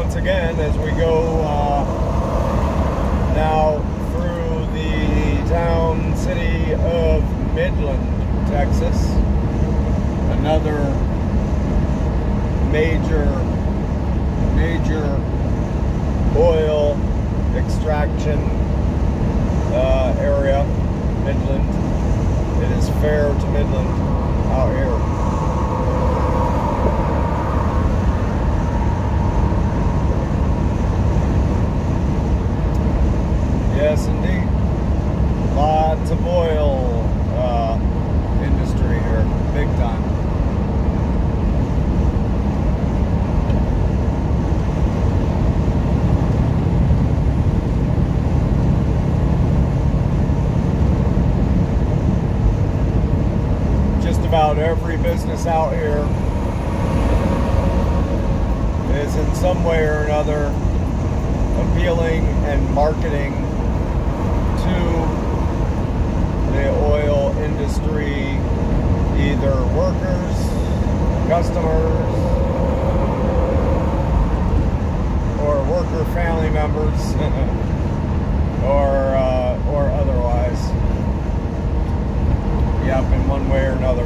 once again as we go now through the town city of Midland, Texas. Another major oil extraction area, Midland. It is fair to Midland out here. Yes, indeed. Lots of oil industry here, big time. Just about every business out here is in some way or another appealing and marketing to the oil industry, either workers, customers, or worker family members, or otherwise. Yep, in one way or another.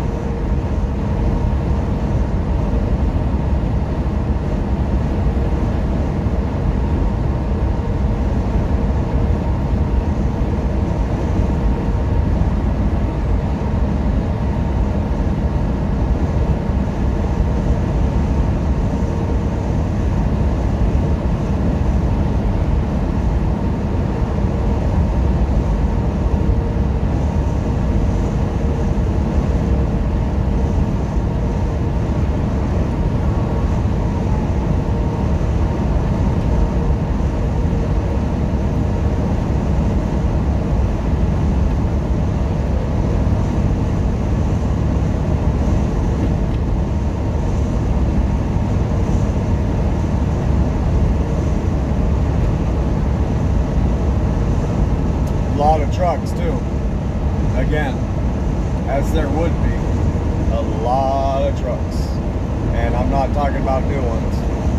Trucks too, again, as there would be, a lot of trucks, and I'm not talking about new ones,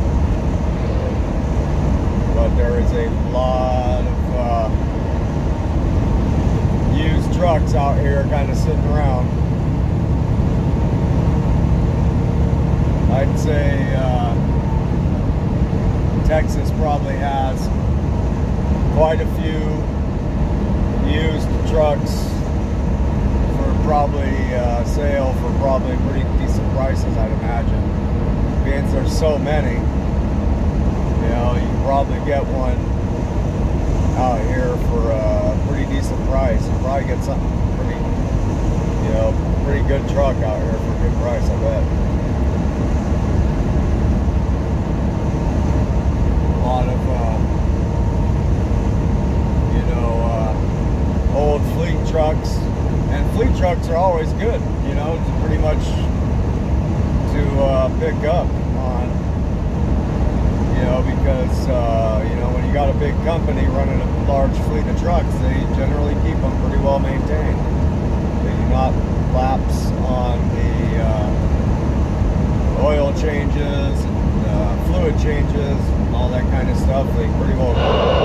but there is a lot of used trucks out here kind of sitting around. I'd say Texas probably has quite a few used trucks for probably sale for probably pretty decent prices, I'd imagine. Being there's so many, you know, you can probably get one out here for a pretty decent price. You probably get something pretty, you know, pretty good truck out here for a good price, I bet. A lot of old fleet trucks, and fleet trucks are always good, you know, to pretty much to pick up on, you know, because you know, when you got a big company running a large fleet of trucks, they generally keep them pretty well maintained. They do not lapse on the oil changes and fluid changes and all that kind of stuff. They pretty well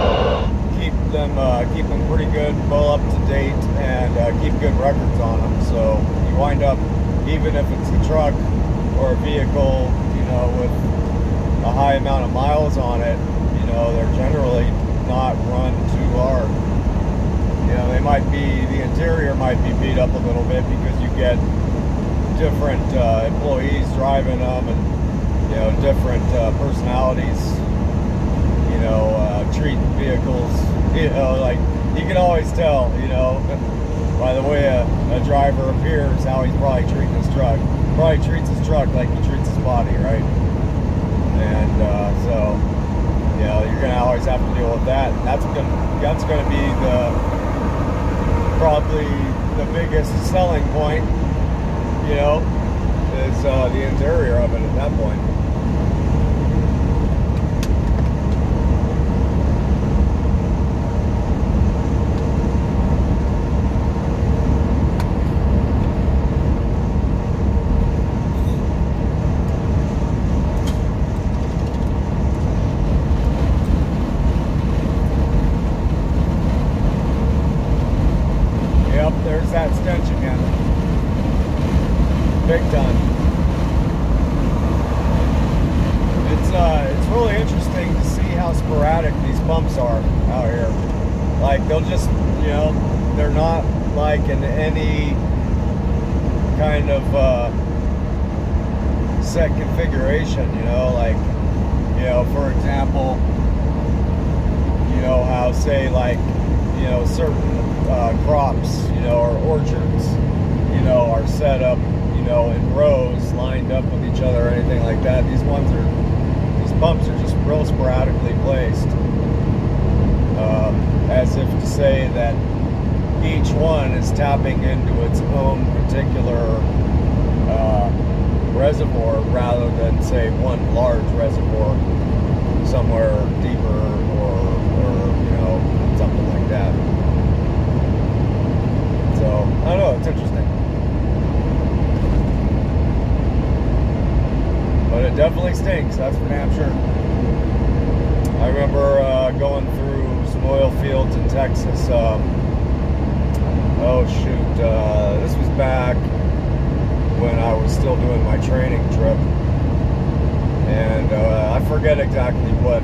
keep them pretty good, well up to date, and keep good records on them. So you wind up, even if it's a truck or a vehicle, you know, with a high amount of miles on it, you know, they're generally not run too hard. You know, they might be, the interior might be beat up a little bit because you get different employees driving them, and you know, different personalities, you know, treat vehicles. You know, like, you can always tell, you know, by the way a driver appears, how he's probably treating his truck. Probably treats his truck like he treats his body, right? And so, you know, you're going to always have to deal with that. And that's going to be probably the biggest selling point, you know, is the interior of it at that point. there's that stench again. Big time. It's really interesting to see how sporadic these bumps are out here. Like they'll just, you know, they're not like in any kind of set configuration, you know, like, you know, for example, you know, how say like, you know, certain crops, you know, or orchards, you know, are set up, you know, in rows lined up with each other or anything like that. These bumps are just real sporadically placed, as if to say that each one is tapping into its own particular reservoir rather than say one large reservoir somewhere deeper or you know, something like that. So I don't know, it's interesting. But it definitely stinks, that's for damn sure. I remember going through some oil fields in Texas. Oh shoot, this was back when I was still doing my training trip. And I forget exactly what,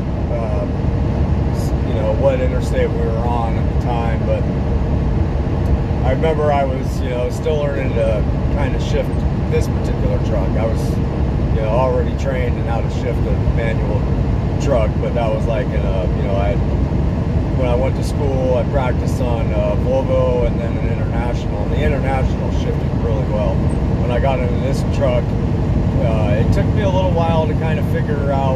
you know, what interstate we were on at the time, but I remember I was, you know, still learning to kind of shift this particular truck. I was, you know, already trained in how to shift a manual truck, but that was like in a, you know, when I went to school, I practiced on Volvo and then an International, and the International shifted really well. When I got into this truck, it took me a little while to kind of figure out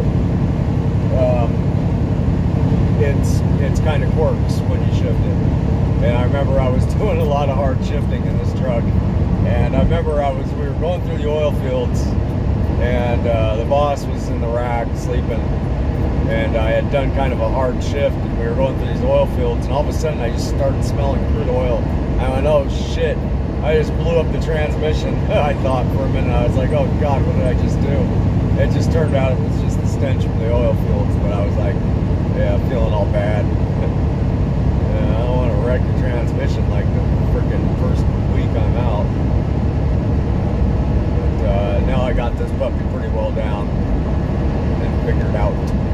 its kind of quirks when you shift it. And I remember I was doing a lot of hard shifting in this truck, and I remember we were going through the oil fields, and the boss was in the rack sleeping, and I had done kind of a hard shift, and we were going through these oil fields, and all of a sudden I just started smelling crude oil. I went, oh shit, I just blew up the transmission. I thought for a minute, I was like, oh God, what did I just do? It just turned out it was just the stench from the oil fields, but I was like, yeah, I'm feeling all bad. Yeah, I don't want to wreck the transmission like the freaking first week I'm out. But now I got this puppy pretty well down and figured out.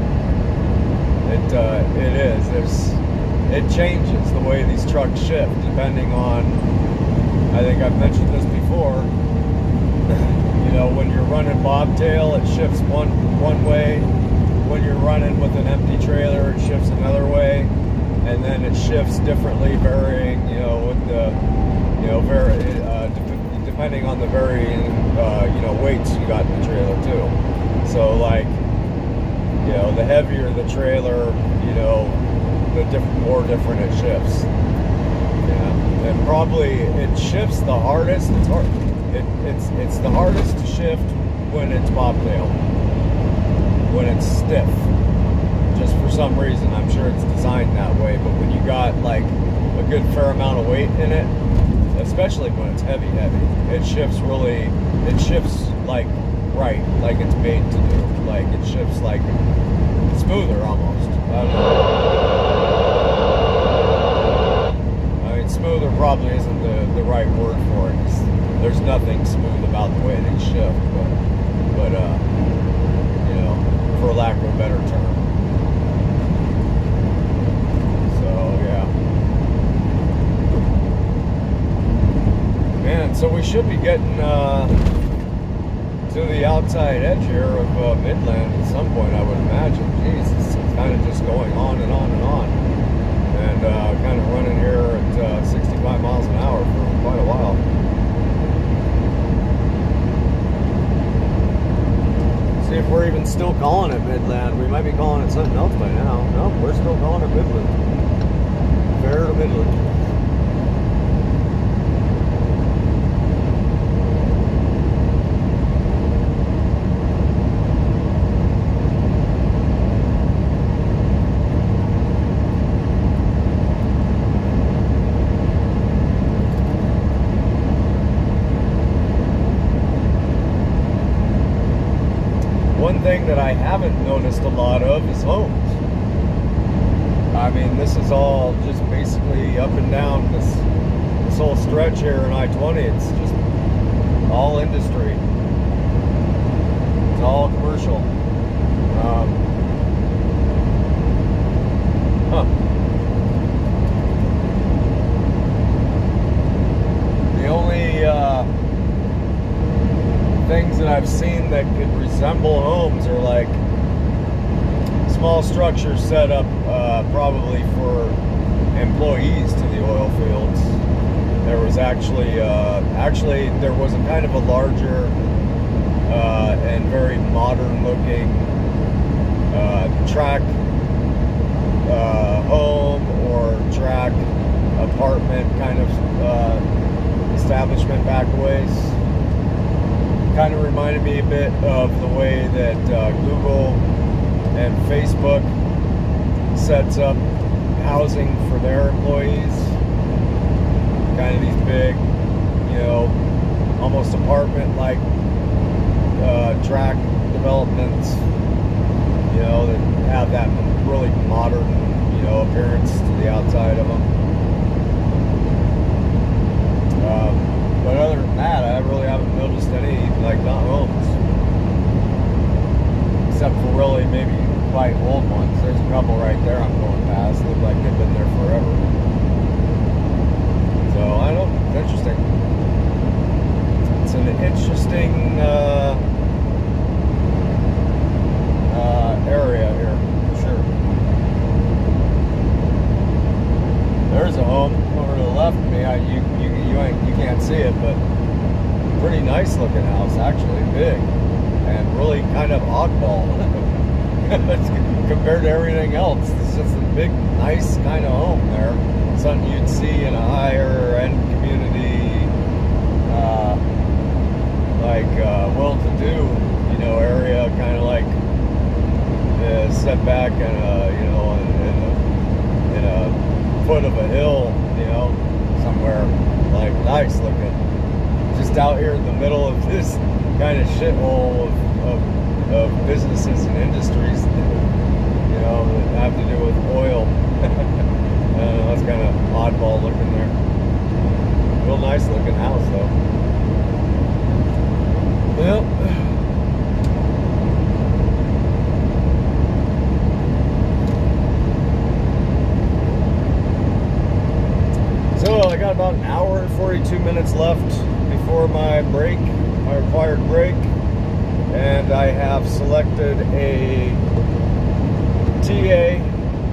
It changes the way these trucks shift depending on, I think I've mentioned this before, you know, when you're running bobtail, it shifts one way. When you're running with an empty trailer, it shifts another way, and then it shifts differently, varying, you know, with the, you know, depending on the varying, you know, weights you got in the trailer too. So like, you know, the heavier the trailer, you know, the more different it shifts. Yeah, and probably it shifts the hardest. It's the hardest to shift when it's bobtail, when it's stiff. Just for some reason, I'm sure it's designed that way. But when you got like a good fair amount of weight in it, especially when it's heavy, it shifts really. It shifts like right, like it's made to do. Like it shifts like smoother almost. I mean, smoother probably isn't the right word for it. There's nothing smooth about the way they shift, but you know, for lack of a better term. So yeah, man. So we should be getting to the outside edge here of Midland at some point, I would imagine. Jeez, it's kind of just going on and on and on. And kind of running here at 65 miles an hour for quite a while. See if we're even still calling it Midland. We might be calling it something else by now. Nope, we're still calling it Midland. Fair to Midland. One thing that I haven't noticed a lot of is homes. I mean, this is all just basically up and down this this whole stretch here in I-20, it's just all industry. It's all commercial. The only things that I've seen that could resemble homes are like small structures set up probably for employees to the oil fields. There was actually there was a kind of a larger and very modern looking track home or track apartment kind of establishment back ways. Kind of reminded me a bit of the way that Google and Facebook sets up housing for their employees. Kind of these big, you know, almost apartment-like track developments, you know, that have that really modern, you know, appearance to the outside of them. But other than that, I really haven't noticed any, like, not homes. Except for really maybe quite old ones. There's a couple right there I'm going past. Look like they've been there forever. So, I don't know. It's interesting. It's an interesting area here, for sure. There's a home over to the left of me. You can't see it, but pretty nice looking house, actually, big and really kind of oddball compared to everything else. It's just a big, nice kind of home there. Something you'd see in a higher end community, like well-to-do, you know, area, kind of like set back in a, you know, in a foot of a hill, you know, somewhere like nice looking. Just out here in the middle of this kind of shithole of businesses and industries, you know, that have to do with oil. That's kind of oddball looking there. Real nice looking house though. Well, so I got about an hour and 42 minutes left before my break, my required break, and I have selected a TA.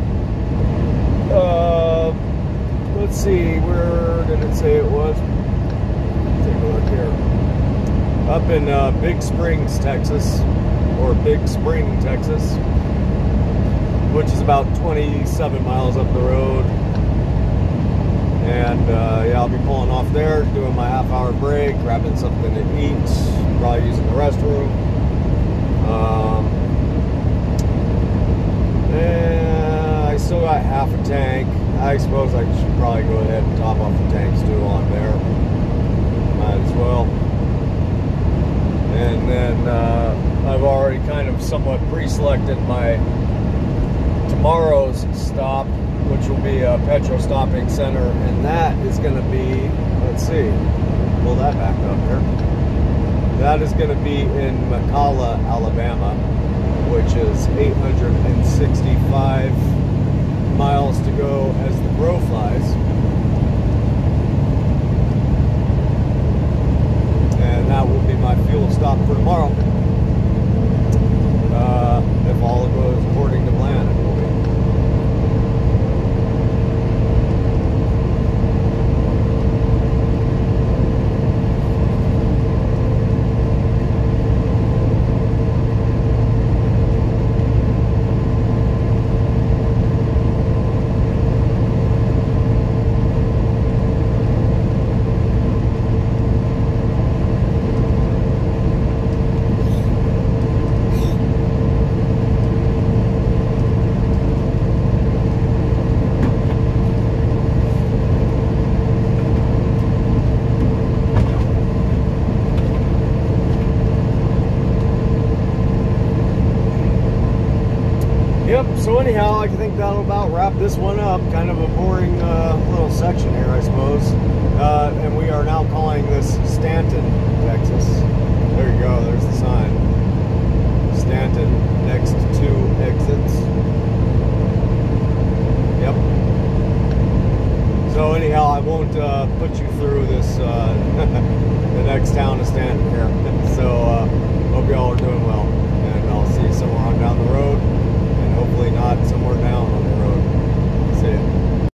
Let's see, where did it say it was? Take a look here. Up in Big Springs, Texas, or Big Spring, Texas, which is about 27 miles up the road. And yeah, I'll be pulling off there, doing my half-hour break, grabbing something to eat, probably using the restroom. And I still got half a tank. I suppose I should probably go ahead and top off the tanks too on there. Might as well. And then I've already kind of somewhat pre-selected my tomorrow's stop, which will be a Petro Stopping Center, and that is going to be, let's see, pull that back up here. That is going to be in McCalla, Alabama, which is 865 miles to go as the crow flies. And that will be my fuel stop for tomorrow. If all goes according to plan, it will be. Yep, so anyhow, I think that'll about wrap this one up. Kind of a boring little section here, I suppose. And we are now calling this Stanton, Texas. There you go, there's the sign. Stanton, next 2 exits. Yep. So anyhow, I won't put you through this, the next town to Stanton here.